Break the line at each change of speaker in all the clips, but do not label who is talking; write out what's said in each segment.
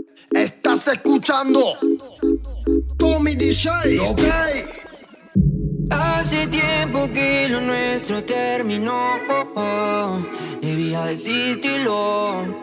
Estás escuchando Tommy DJ, ok.
Hace tiempo que lo nuestro terminó, debía decírtelo.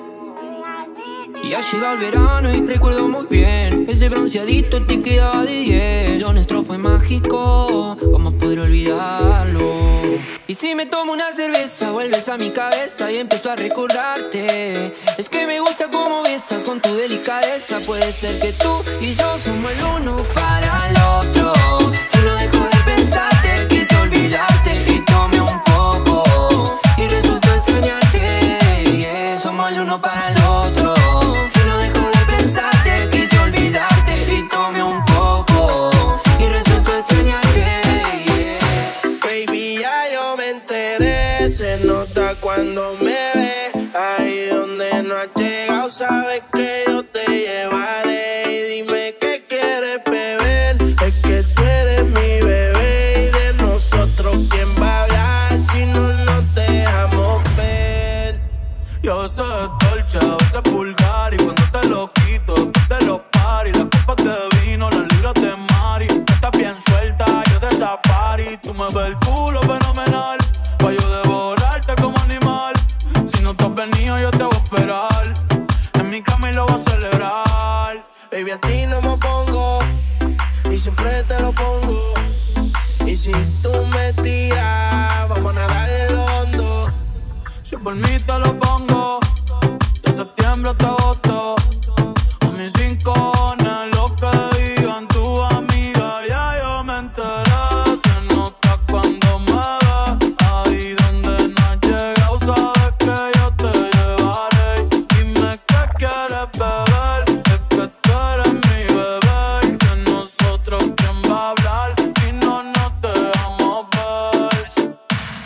Y ha llegado el verano y recuerdo muy bien, ese bronceadito te quedaba de 10. Lo nuestro fue mágico, ¿cómo poder olvidarlo? Y si me tomo una cerveza, vuelves a mi cabeza y empiezo a recordarte. Es que me gusta cómo besas con tu delicadeza. Puede ser que tú y yo somos el uno para el otro. Yo no dejo de pensarte, quise olvidarte y tomé un poco y resultó extrañarte. Yeah, somos el uno para el otro. Yo no dejo de pensarte, quise olvidarte y tomé un poco y resultó extrañarte. Yeah.
Baby, ya yo me enteré, se nota cuando me ve. Ahí donde no has llegado, sabes que yo te llevaré. Y dime qué quieres beber, es que tú eres mi bebé. Y de nosotros, ¿quién va a hablar si no nos dejamos ver?
Yo a veces es dolce, a veces es vulgar. Y cuando te lo quito, tú te lo pari. Las copas de vino, las libras de mari. Estás bien suelta, yo de safari. Tú me ves el culo fenomenal, pa' yo devorarte como animal. Si no te has venido, yo te voy a esperar. En mi cama y lo voy a celebrar.
Baby, a ti no me pongo y siempre te lo pongo. Y si tú me tiras, vamos a nadar en lo hondo.
Si por mí te lo pongo, de septiembre hasta agosto. A mis 5 lo que digan tu amiga, ya yo me enteré. Se nota cuando me ves, ahí donde no has llegado, sabes que yo te llevaré. Dime qué quieres beber, es que tú eres mi bebé. Y de nosotros, ¿quién va a hablar si no nos dejamos ver?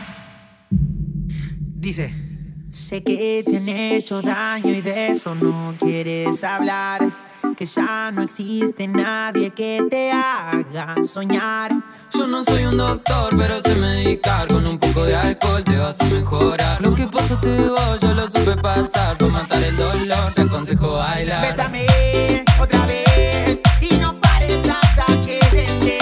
Dice: sé que te han hecho daño y de eso no quieres hablar. Que ya no existe nadie que te haga soñar.
Yo no soy un doctor, pero sé medicar. Con un poco de alcohol te vas a mejorar. Lo que pasó te va, yo lo supe pasar. Por matar el dolor te aconsejo bailar.
Bésame otra vez y no pares hasta que se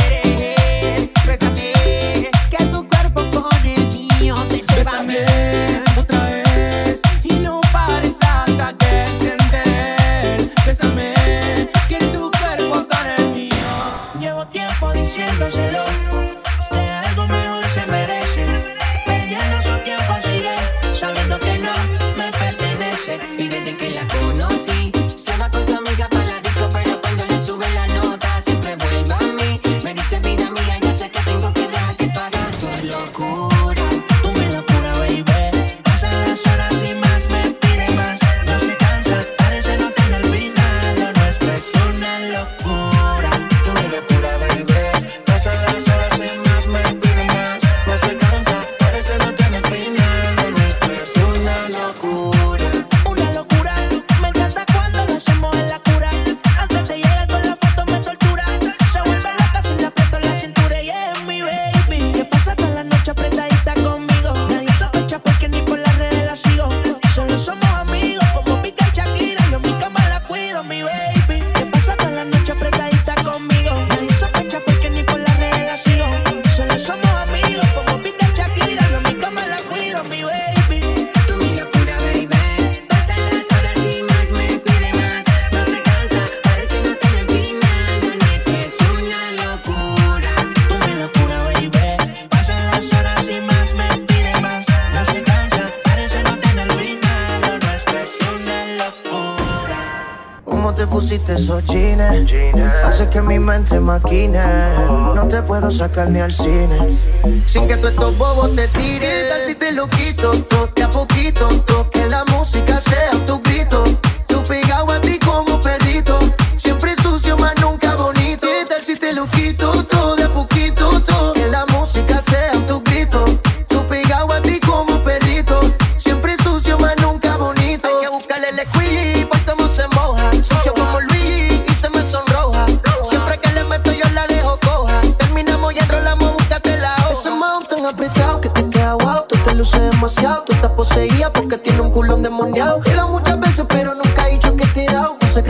entere. Bésame, que tu cuerpo con el mío se lleva.
Bésame otra vez y no pares hasta que se entere. Bésame, que tu cuerpo con el mío.
Llevo tiempo diciéndoselo, que algo mejor se merece. Perdiendo su tiempo sigue, sabiendo que no me pertenece.
Y desde que la conocí, se va con su amiga para la disco, pero cuando le sube la nota siempre vuelve a mí. Me dice vida mía, yo sé que tengo que dejar que tú hagas tu locura.
Tú mi locura, baby. Pasan las horas y más me pide más. No se cansa, parece no tener final. Lo nuestro es una locura. Tú mi locura, baby. Pasan las horas y más me pide más. No se cansa, parece no tener final. Lo nuestro es una locura. Una locura, me encanta cuando lo hacemos en la cura. Antes de llegar con la foto me tortura. Se vuelve loca si le aprieto la cintura y es mi baby. Que pasa toda la noche apretadita conmigo. Nadie sospecha porque ni por las redes la sigo. Solo somos amigos como Piqué y Shakira. Yo en mi cama la cuido, mi baby. Que pasa toda la noche apretadita conmigo. Nadie sospecha porque ni por las redes la sigo. Solo somos amigos como Piqué y Shakira. Yo en mi cama la cuido, mi baby.
Tú mi locura, baby. Pasan las horas y más me pide más. No se cansa, parece no tener final. Lo nuestro es una locura.
Tú mi locura, baby. Pasan las horas y más me pide más. No se cansa, parece no tener final. Lo nuestro es una locura.
¿Cómo te pusiste esos jeans? Hace que mi mente maquine. No te puedo sacar ni al cine sin que tú estos bobos te tiren. ¿Qué tal si te lo quito? Toque a poquito, que la música sea tu grito. Tú pegado a ti como perrito, siempre sucio más nunca bonito. ¿Qué tal si te lo quito? Todo de a poquito, que la música sea tu grito. Tú pegado a ti como perrito, siempre sucio más nunca bonito. Hay que buscarle el equilibrio, pues como se moja. Sucio como Luis y se me sonroja. Siempre que le meto yo la dejo coja. Terminamos y enrolamos, búscate la hoja. Ese mountain apretado que te queda wow. Tú te luces demasiado, tú estás poseída porque tiene un culón endemoniado. He dado muchas veces pero nunca he dicho que te he dado un secreto como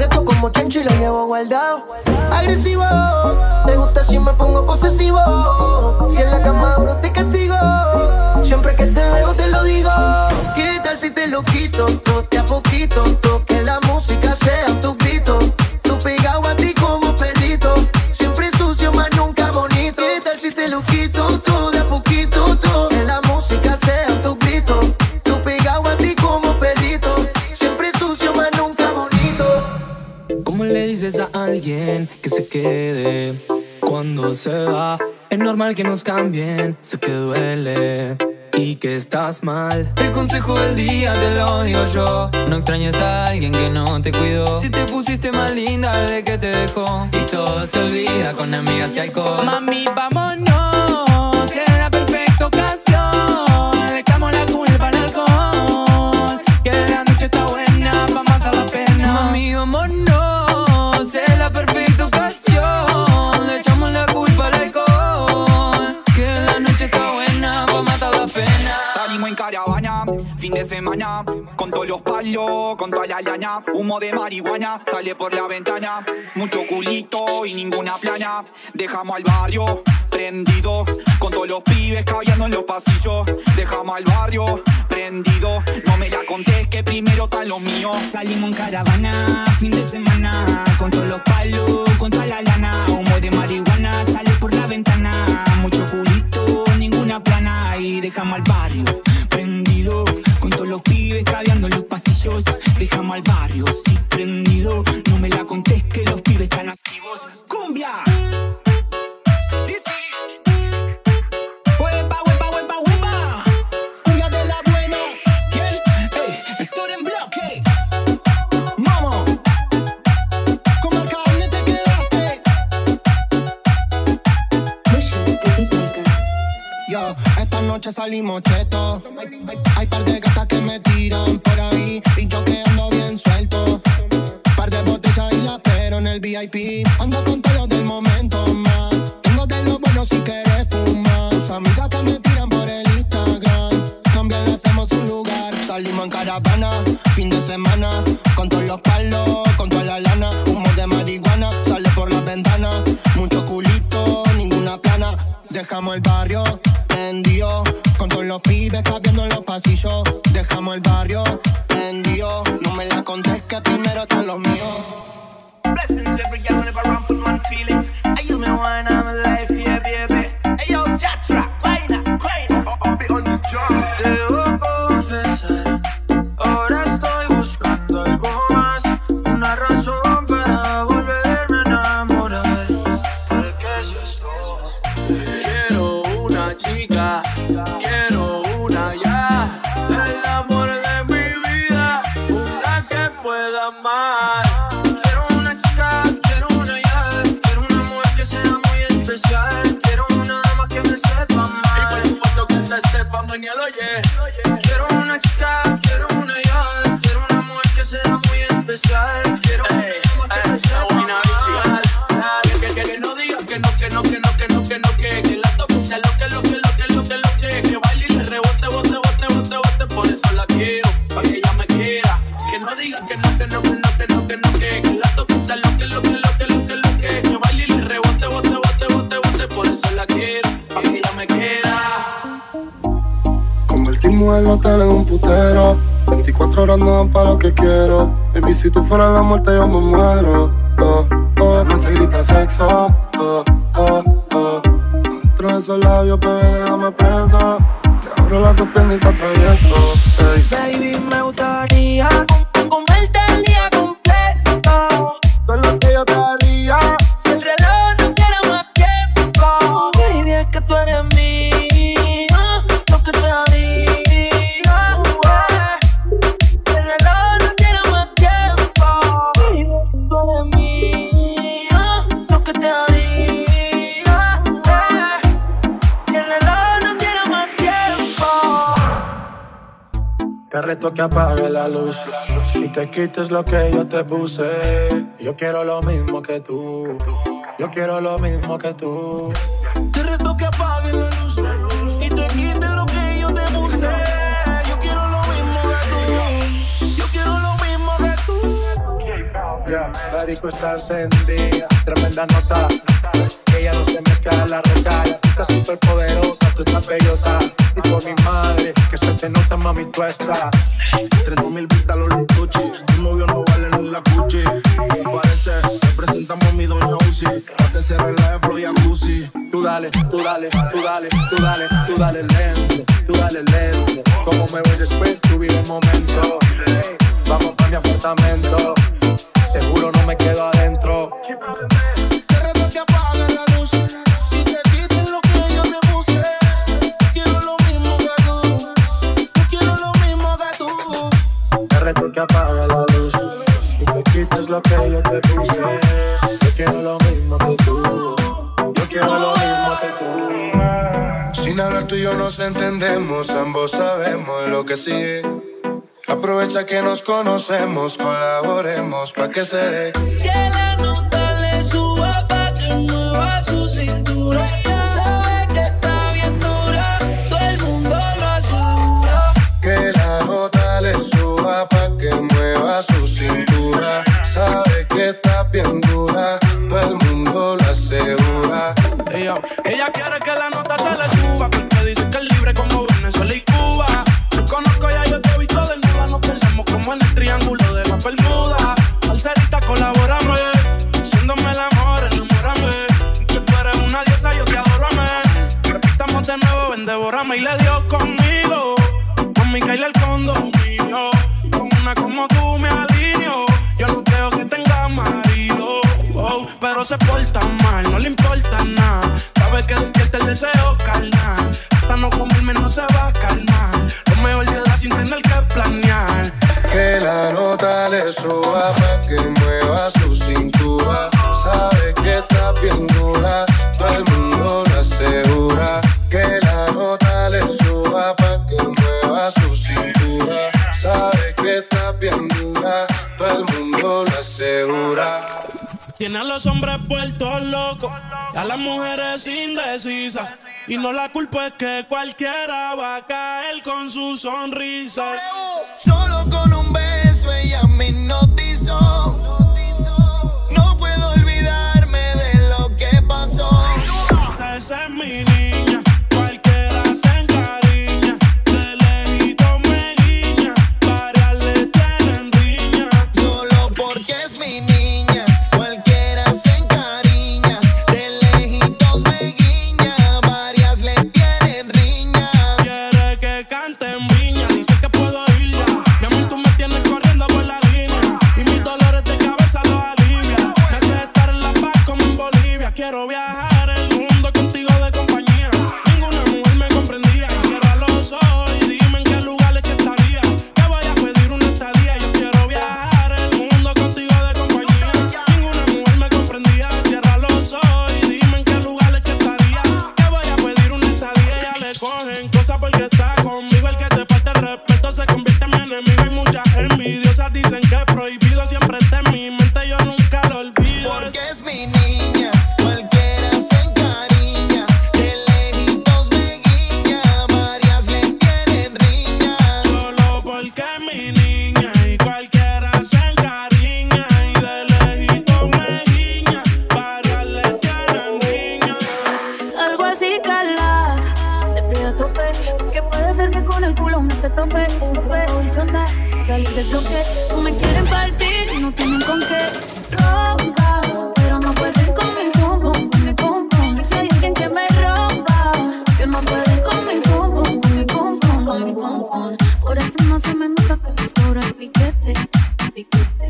como Chencho y lo llevo guardado. Agresivo, te gusta si me pongo posesivo. Si en la cama abro te castigo. Siempre que te veo te lo digo. ¿Qué tal si te lo quito? Toque a poquito, que la música sea tu grito. Tú pegado a ti como perrito. Siempre sucio, más nunca bonito. ¿Qué tal si te lo quito? Todo de a poquito, que la música sea tu grito. Tú pegado a ti como perrito. Siempre sucio, más nunca bonito.
¿Cómo le dices a alguien que se quede cuando se va? Es normal que nos cambien, sé que duele y que estás mal.
El consejo del día te lo digo yo: no extrañes a alguien que no te cuidó. Si te pusiste más linda desde que te dejó, y todo se olvida con amigas y alcohol.
Mami, vámonos, en la perfecta ocasión. Le echamos la culpa al alcohol, que la noche está buena pa' matar la pena.
Mami, vámonos, es la perfecta ocasión. Le echamos la culpa al alcohol, que la noche está buena pa' matar la pena.
Salimos en caravana, fin de semana, con todos los palos, con toda la lana. Humo de marihuana sale por la ventana. Mucho culito y ninguna plana. Dejamos al barrio prendido, con todos los pibes caviando en los pasillos. Dejamos al barrio prendido, no me la contés que primero están los míos.
Salimos en caravana, fin de semana, con todos los palos, con toda la lana. Humo de marihuana sale por la ventana. Mucho culito, ninguna plana. Y dejamos al barrio prendido, con todos los pibes caviando en los pasillos. Dejamos al barrio, sí, prendido. No me la contés que los pibes están activos. ¡Cumbia! Sí, sí. ¡Huepa, huepa, huepa, huepa! ¡Cumbia de la buena! ¿Quién? ¡Ey! ¡Estoy en bloque! ¡Vamos! ¿Cómo el carne te quedaste?
Yo, esta noche salimos cheto. Hay par de gatas que me tiran por ahí y yo que ando bien suelto. Par de botellas y la pero en el VIP. Ando con todos los del momento, más. Tengo de lo bueno si quieres fumar. Tus amigas que me tiran por el Instagram, también le hacemos un lugar. Salimos en caravana, fin de semana, con todos los palos, con toda la lana. Humo de marihuana sale por la ventana. Mucho culito, ninguna plana. Dejamos el barrio prendido, con todos los pibes cabiendo en los pasillos. Dejamos el barrio prendido, no me la contés que primero están los míos.
Blessings every girl whenever I put my feelings. Are you me one I'm alive, yeah, baby. Hey yo, Jatra, Quaina. I'll be on the job.
Debo confesar, ahora estoy buscando algo más, una razón para volverme a enamorar. Porque si estoy, quiero una chica, quiero una ya, el amor de mi vida, una que pueda amar. Quiero una chica, quiero una ya, quiero una mujer que sea muy especial, quiero una dama que me sepa amar. Y por supuesto que se sepa mañana, oye. Quiero una chica, quiero una ya, quiero una mujer que sea muy especial, quiero una dama que me sepa amar. Que no digas que no, que la toque sea lo que baile y le rebote, bote, por eso la quiero, pa' que ella me quiera. Que no digas que no, que la toque sea lo que baile y le rebote, bote, por eso la quiero, pa' que ella me quiera.
Convertimos el hotel en un putero, 24 horas no dan pa' lo que quiero. Baby, si tú fueras la muerte yo me muero. No te grita sexo. Dentro de esos labios, bebé, déjame preso. Te abro las dos piernas y te atravieso.
Baby, me gustaría comerte el día completo.
Todo lo que yo te haría.
Si el reloj no quiere más tiempo, baby, es que tú eres mío, lo que te haría. Si el reloj no quiere más tiempo, baby, tú eres mío, lo que te haría. Si el reloj no tiene más tiempo.
Te reto que apague la luz y te quites lo que yo te puse. Yo quiero lo mismo que tú. Yo quiero lo mismo que tú. Te reto que apague la luz y te quites lo que yo te puse. Yo quiero lo mismo que tú. Yo quiero lo mismo que tú. Yeah,
disco está encendida, tremenda nota. Ella no se mezcla en la roca. La chica súper poderosa, tú estás bellota. Y por mi madre, que se te nota, mami, tú estás.
30.000 vistas los lituchi. Tu novio no vale ni la cuchi. Si parece, representamos mi doña Uzi. Pa' que se relaje flow y jacuzzi.
Tú dale, tú dale, tú dale, tú dale, tú dale lento, tú dale lento. Como me voy después, tú vive el momento. Hey, vamos pa' mi apartamento. Te juro no me quedo adentro.
Te reto que apagues la luz y te quiten lo que yo te puse. Quiero lo mismo que tú. Yo quiero lo mismo que tú.
Te reto que apagues la luz y te quites lo que yo te puse. Yo quiero lo mismo que tú. Yo quiero lo mismo que tú.
Sin hablar tú y yo nos entendemos, ambos sabemos lo que sigue. Aprovecha que nos conocemos, colaboremos pa' que se dé.
Que la nota le suba pa' que mueva su cintura. Sabe que está bien dura, todo el mundo lo asegura.
Que la nota le suba pa' que mueva su cintura. Sabe que está bien dura, todo el mundo lo asegura.
Ella quiere que la nota se le suba, porque dice que es libre como Venezuela y Cuba. Te conozco, ya yo te he visto desnuda. Nos perdemos como en el triángulo de la Bermuda. Parcerita, colabórame, haciéndome el amor, enamórame. Que tú eres una diosa, yo te adoro, amén. Repitamos de nuevo, ven, devórame. Y le dio conmigo, mami, caíle el condominio. Con una como tú me alineo. Yo no creo que tenga marido, oh, pero se porta mal, no le importa nada. Sabe que despierta el deseo carnal. Hasta no comerme no se va a calmar. Lo mejor se da sin tener que planear.
Que la nota le suba pa' que mueva su cintura. Sabe que está bien dura, todo el mundo lo asegura. Que la nota le suba pa' que mueva su cintura. Sabe que está bien dura, todo el mundo lo asegura.
Tiene a los hombres puestos locos y a las mujeres indecisas. Y no la culpa es que cualquiera va a caer con su sonrisa.
Solo con un beso ella me hipnotizó. No puedo olvidarme de lo que pasó.
Esa es mi niña, cualquiera se encariña. De lejito me guiña, varias le tienen riña.
Solo porque es mi niña, cualquiera se encariña. De lejitos me guiña, varias le tienen riña.
Quiere que cante en viña, dice que puedo irla. Mi amor, tú me tienes corriendo por la línea. Y mis dolores de cabeza los alivia. Me hace estar en La Paz como en Bolivia. Quiero viajar el mundo contigo de compañía. Ninguna mujer me comprendía. Cierra los ojos y dime en qué lugares que estaría. Que voy a pedir una estadía. Yo quiero viajar el mundo contigo de compañía. Ninguna mujer me comprendía. Cierra los ojos y dime en qué lugares que estaría. Que voy a pedir una estadía. Ya le cogen cosas porque está conmigo. El que te falta el respeto se convierte en mi enemigo. Hay muchas envidiosas, dicen que es prohibido. Siempre está en mi mente, yo nunca lo olvido.
Porque es mi niña, cualquiera se encariña. De lejitos me guiña, varias le tienen riña.
Solo porque es mi niña y cualquiera se encariña. Y de lejito me guiña, varias le tienen riña.
Salgo así, cala, de frío a tope. Porque puede ser que con el culo me te tope. Pero bichota, sin salir del bloque. No me quieren partir y no tienen con qué. Rompa, pero no pueden con mi pum pum, con mi pum pum. Y si hay alguien que me rompa, que no pueden con mi pum pum, con mi pum pum, con mi pum pum. Por encima se me nota que me sobra el piquete, piquete.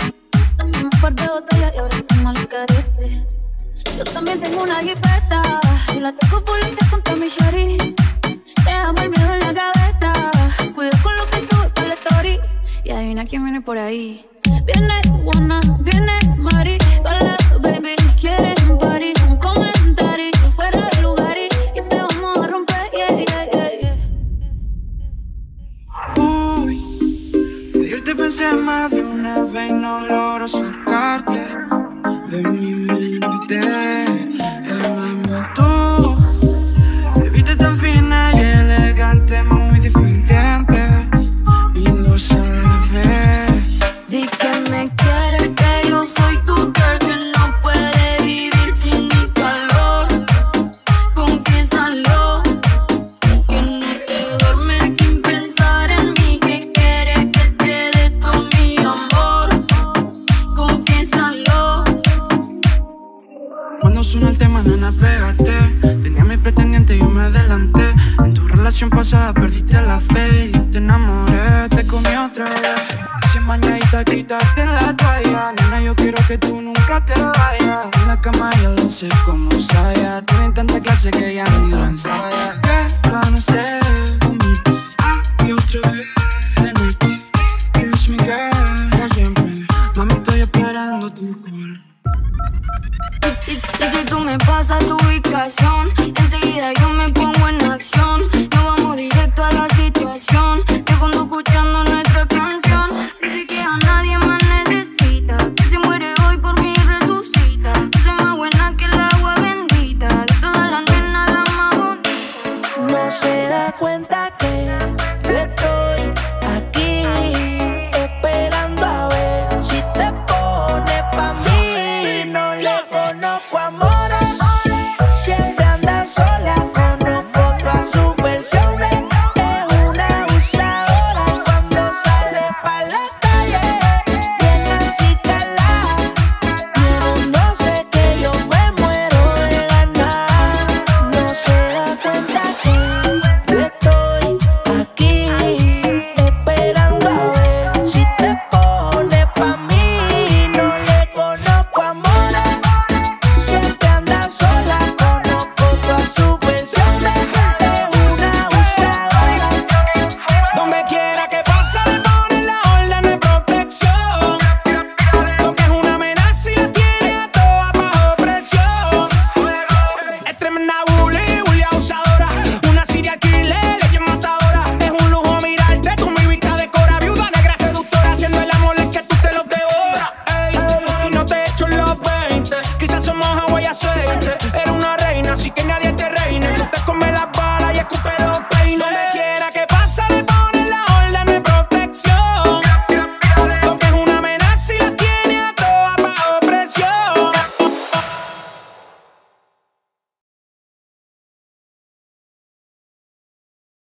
Dame un par de botellas y ahora toma el carete. Yo también tengo una jipeta y la tengo pulita contra mi shorty. Dejamos el miedo en la gaveta, cuido con lo que sube por la story. Y adivina quién viene por ahí. Viene Juana, viene Mari, para la baby, quieren un party. Un comentario fuera de lugar y te vamos a romper, yeah, yeah, yeah, yeah.
Uy, pedirte pensé más de una vez y no logro sacarte de mi mente. Amame tú, te viste tan fina y elegante, muy diferente, y lo sabes.
Di que me quieres, que yo soy
relación pasada perdiste la fe y te enamoré, te comí otra vez. Sin mañadita quitarte la toalla. Nena, yo quiero que tú nunca te vayas. En la cama yo lo sé como Saya. Tienen tanta clase que ya ni lo ensaya. ¿Qué van a hacer conmigo? Y otra vez de noche. Eres mi girl, como siempre. Mami, estoy esperando tu call.
Y si tú me pasas tu ubicación, enseguida yo me pongo en acción.